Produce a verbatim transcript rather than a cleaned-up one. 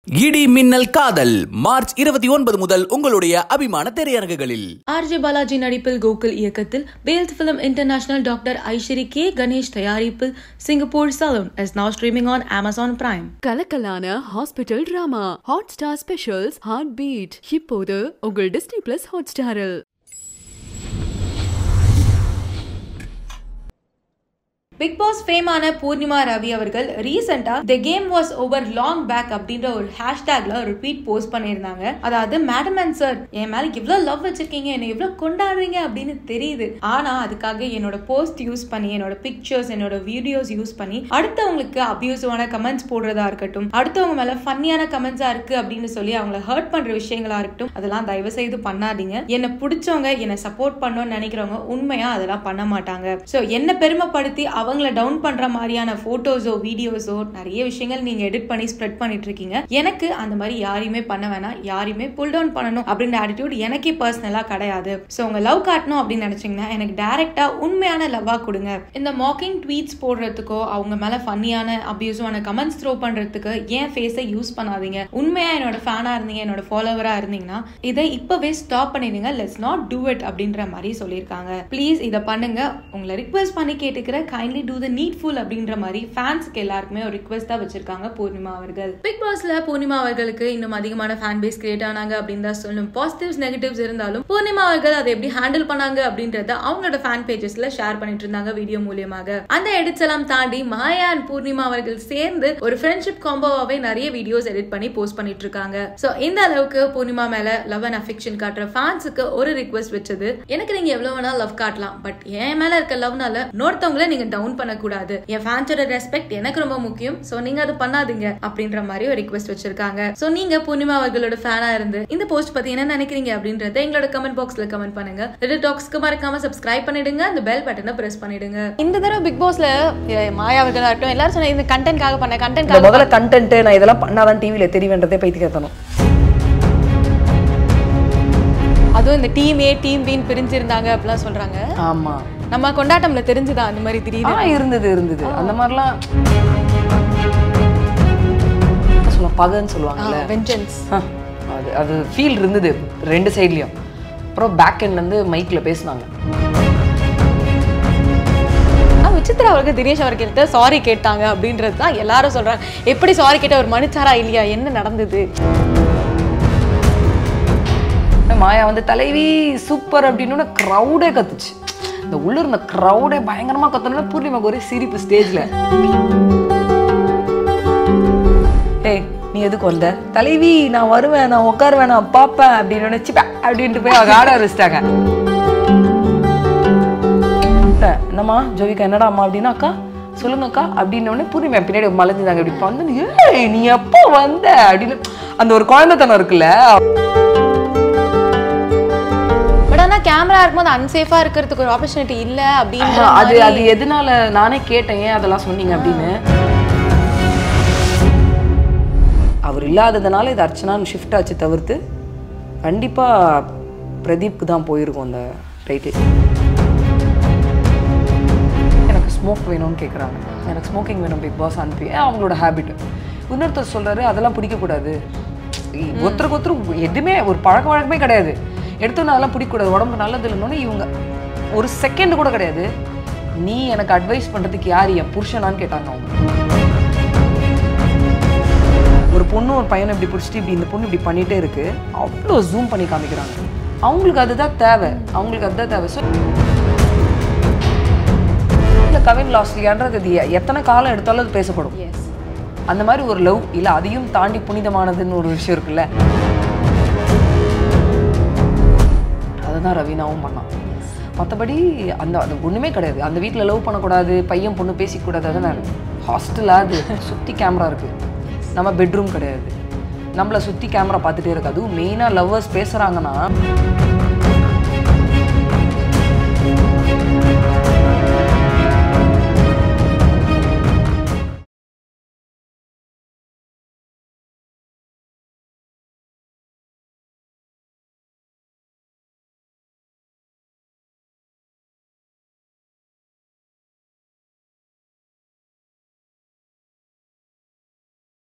இடி மின்னல் காதல் மார்ச் இருபத்தி ஒன்பது முதல் உங்களுடைய அபிமான திரையரங்குகளில். ஆர்ஜே பாலாஜி நடிப்பில் கோகுல் இயக்கத்தில் wealth film international doctor Aishwari K Ganesh தயாரிப்பில் Singapore salon is now streaming on Amazon Prime. கலக்கலான hospital drama Hotstar specials heart beat இப்போது உங்கள் டிஸ்னி பிளஸ் ஹாட் ஸ்டாரில். பிக் பாஸ் ஃபேமான பூர்ணிமா ரவி அவர்கள் ரீசெண்டா the game was over long back அப்படின்ற ஒரு ஹேஷ்டேக்ல ஒரு ட்வீட் போஸ்ட் பண்ணியிருந்தாங்க. அதாவது மேடம் அண்ட் சார், என் மேல இவ்வளவு லவ் வச்சிருக்கீங்க, என்ன இவ்வளவு கொண்டாடுறீங்க அப்படின்னு தெரியுது. ஆனா அதுக்காக என்னோட போஸ்ட் யூஸ் பண்ணி, என்னோட பிக்சர்ஸ், என்னோட வீடியோஸ் யூஸ் பண்ணி அடுத்தவங்களுக்கு அபியூசிவான கமெண்ட்ஸ் போடுறதா இருக்கட்டும், அடுத்தவங்க மேல ஃபன்னியான கமெண்ட்ஸா இருக்கு அப்படின்னு சொல்லி அவங்களை ஹர்ட் பண்ற விஷயங்களா இருக்கட்டும், அதெல்லாம் தயவு செய்து பண்ணாதீங்க. என்ன பிடிச்சவங்க, என்ன சப்போர்ட் பண்ணணும்னு நினைக்கிறவங்க உண்மையா அதெல்லாம் பண்ண மாட்டாங்க. சோ என்ன பெருமைப்படுத்தி அவங்கள டவுன் பண்ற மாதிரியான போட்டோஸோ வீடியோஸோ நிறைய விஷயங்கள் நீங்க எடிட் பண்ணி ஸ்ப்ரெட் பண்ணிட்டு இருக்கீங்க. எனக்கு அந்த மாதிரி யாரையுமே பண்ண வேணாம், யாரையுமே புல் டவுன் பண்ணணும் அப்படின்ற ஆட்டிடியூட் எனக்கே பர்சனலா கிடையாது. சோ உங்க லவ் காட்டணும் அப்படின்னு நினைச்சீங்கன்னா எனக்கு டைரக்டா உண்மையான லவ்வா கொடுங்க. இந்த மாக்கிங் ட்வீட்ஸ் போடுறதுக்கோ அவங்க மேல ஃபன்னியான அபியூசிவான கமெண்ட்ஸ் த்ரோ பண்றதுக்கு ஏன் ஃபேஸை யூஸ் பண்ணாதீங்க. உண்மையா என்னோட ஃபேனா இருந்தீங்க, என்னோட ஃபாலோவரா இருந்தீங்கன்னா இதை இப்பவே ஸ்டாப் பண்ணிடுங்க. லெட்ஸ் நாட் டூ இட் அப்படின்ற மாதிரி சொல்லியிருக்காங்க. ப்ளீஸ் இதை பண்ணுங்க. உங்களை ரிக்வெஸ்ட் பண்ணி கேட்டுக்கிற கைண்ட்லி do the needful அப்படின்ற மாதிரி ஃபேன்ஸ்க்கு எல்லாருக்குமே ஒரு ரிக்வெஸ்டா வச்சிருக்காங்க பூர்ணிமா அவர்கள். பிக் பாஸ்ல பூர்ணிமா அவர்களுக்கு இன்னும் அதிகமான ஃபேன் பேஸ் கிரியேட் ஆனாங்க அப்படின்னு தான் சொல்லணும். பாசிட்டிவ்ஸ் நெகட்டிவ்ஸ் இருந்தாலும் பூர்ணிமா அவர்கள் அதை எப்படி ஹேண்டில் பண்ணாங்க அப்படின்றத அவங்களோட ஃபேன் பேஜஸ்ல ஷேர் பண்ணிட்டு இருந்தாங்க வீடியோ மூலமாக. அந்த எடிட்ஸ் எல்லாம் தாண்டி மாயா அண்ட் பூர்ணிமா அவர்கள் சேர்ந்து ஒரு ஃப்ரெண்ட்ஷிப் காம்போவாவே நிறைய வீடியோஸ் எடிட் பண்ணி போஸ்ட் பண்ணிட்டு இருக்காங்க. சோ இந்த அளவுக்கு பூர்ணிமா மேல லவ் அண்ட் அஃபெக்ஷன் காட்டுற ஃபேன்ஸுக்கு ஒரு ரிக்வெஸ்ட் வச்சது, எனக்கு நீங்க எவ்வளவு வேணா லவ் காட்டலாம், பட் என் மேல இருக்க லவ்னால இன்னொருத்தவங்கள நீங்க டவுன் பண்ணக்கூடாது. என் ஃபேன்ஸோட ரெஸ்பெக்ட் எனக்கு ரொம்ப முக்கியம். சோ நீங்க அது பண்ணாதீங்க அப்படின்ற மாதிரி ஒரு ரிக்வெஸ்ட் வச்சிருக்காங்க. சோ நீங்க பூர்ணிமா அவர்களோட ஃபேனா இருந்து இந்த போஸ்ட் பத்தி என்ன நினைக்கிறீங்க அப்படின்றத எங்களோட கமெண்ட் பாக்ஸ்ல கமெண்ட் பண்ணுங்க. LittleTalksக்கு மறக்காம சப்ஸ்கிரைப் பண்ணிடுங்க, அந்த பெல் பட்டனை பிரஸ் பண்ணிடுங்க. இந்த தடவை பிக் பாஸ்ல மாயா அவர்களா இருக்கட்டும் எல்லாரும் சொன்ன இந்த கண்டென்ட்காக பண்ண கண்டென்ட் முதல்ல கண்டென்ட் நான் இதெல்லாம் பண்ணாதான் டிவில தெரியுன்றதே பைத்தியக்காரத்தனம். அதுவும் இந்த டீம் ஏ டீம் பி பிரிஞ்சிருந்தாங்க அப்படிலாம் சொல்றாங்க. ஆமா, நம்ம கொண்டாட்டம்ல தெரிஞ்சுதா அந்த மாதிரி திடீர்னு இருந்தது இருந்தது அந்த மாதிரிலாம் சொல்ல பகன்னு சொல்லுவாங்கல்ல, வெஞ்சன்ஸ், அது அது ஃபீல் இருந்தது ரெண்டு சைட்லயும். அப்புறம் பேக் எண்ட்ல இருந்து மைக்ல பேசினாங்க. விசித்ரா அவர்கள் தினேஷ் அவர்கள்ட்ட சாரி கேட்டாங்க அப்படின்றது தான் எல்லாரும் சொல்றாங்க. எப்படி சாரி கேட்ட, ஒரு மனுச்சாரா இல்லையா, என்ன நடந்தது? மாயா வந்து தலைவி சூப்பர் அப்படின்னு கிரௌடே கத்துச்சு. இந்த உள்ள இருந்த கிரௌடே பயங்கரமா கத்தனால பூர்ணிமாக்கு ஒரே சிரிப்பு ஸ்டேஜ்ல. ஏய் நீ எதுக்கு வந்த? தலைவி நான் வருவேன், நான் உட்காருவேன், நான் பாப்பேன் அப்படின்னு நினைச்சுப்பேன் அப்படின்ட்டு போய் அவங்க ஆட ஆரம்பிச்சிட்டாங்க. என்னம்மா ஜோவிகா என்னடா அம்மா அப்படின்னா, அக்கா சொல்லுங்கக்கா அப்படின்னு உடனே பூர்ணிமா பின்னாடி மலைஞ்சுதாங்க. இப்படி வந்து ஏய் நீ எப்போ வந்த அப்படின்னு அந்த ஒரு குழந்தைத்தனம் இருக்குல்ல. கேமரா இருக்கும்போது அன்சேஃபா இருக்கிறதுக்கு ஒரு ஆப்பர்ச்சுனிட்டி இல்ல அப்படின்னு அது அது எதனால நானே கேட்டேன், ஏன் அதெல்லாம் சொன்னீங்க அப்படின்னு. அவர் இல்லாததுனால இது அர்ச்சனான்னு ஷிஃப்ட் ஆச்சு தவிர்த்து கண்டிப்பா பிரதீப்க்கு தான் போயிருக்கும் அந்த டைட்டில். எனக்கு ஸ்மோக் வேணும்னு கேட்குறாங்க, எனக்கு ஸ்மோக்கிங் வேணும் பிக் பாஸ் அனுப்பி. அவங்களோட ஹேபிட். இன்னொருத்தர் சொல்றாரு அதெல்லாம் பிடிக்கக்கூடாது. ஒருத்தருக்கு ஒருத்தர் எதுவுமே ஒரு பழக்க வழக்கமே கிடையாது. எடுத்தோன்னு அதெல்லாம் பிடிக்கக்கூடாது, உடம்பு நல்லது இல்லைன்னு இவங்க ஒரு செகண்ட் கூட கிடையாது. நீ எனக்கு அட்வைஸ் பண்ணுறதுக்கு யார், என் புருஷனான்னு கேட்டாங்க அவங்க. ஒரு பொண்ணு ஒரு பையனை இப்படி பிடிச்சிட்டு இப்படி இந்த பொண்ணு இப்படி பண்ணிகிட்டே இருக்கு, அவ்வளோ ஜூம் பண்ணி காமிக்கிறாங்க. அவங்களுக்கு அதுதான் தேவை, அவங்களுக்கு அதுதான் தேவை. ஸோ இல்லை கவின் லாஸ்லியான்றது இது எத்தனை காலம் எடுத்தாலும் அது பேசப்படும். அந்த மாதிரி ஒரு லவ் இல்லை, அதையும் தாண்டி புனிதமானதுன்னு ஒரு விஷயம் இருக்குல்ல, அதுதான் ரவீனாவும் பண்ணான். மற்றபடி அந்த அது ஒன்றுமே கிடையாது. அந்த வீட்டில் லவ் பண்ணக்கூடாது, பையன் பொண்ணு பேசிக்கூடாது. அதுதான் ஹாஸ்டலாக அது சுற்றி கேமரா இருக்குது, நம்ம பெட்ரூம் கிடையாது. நம்மளை சுற்றி கேமரா பார்த்துட்டே இருக்கு. அதுவும் மெயினாக லவ்வர்ஸ் பேசுகிறாங்கன்னா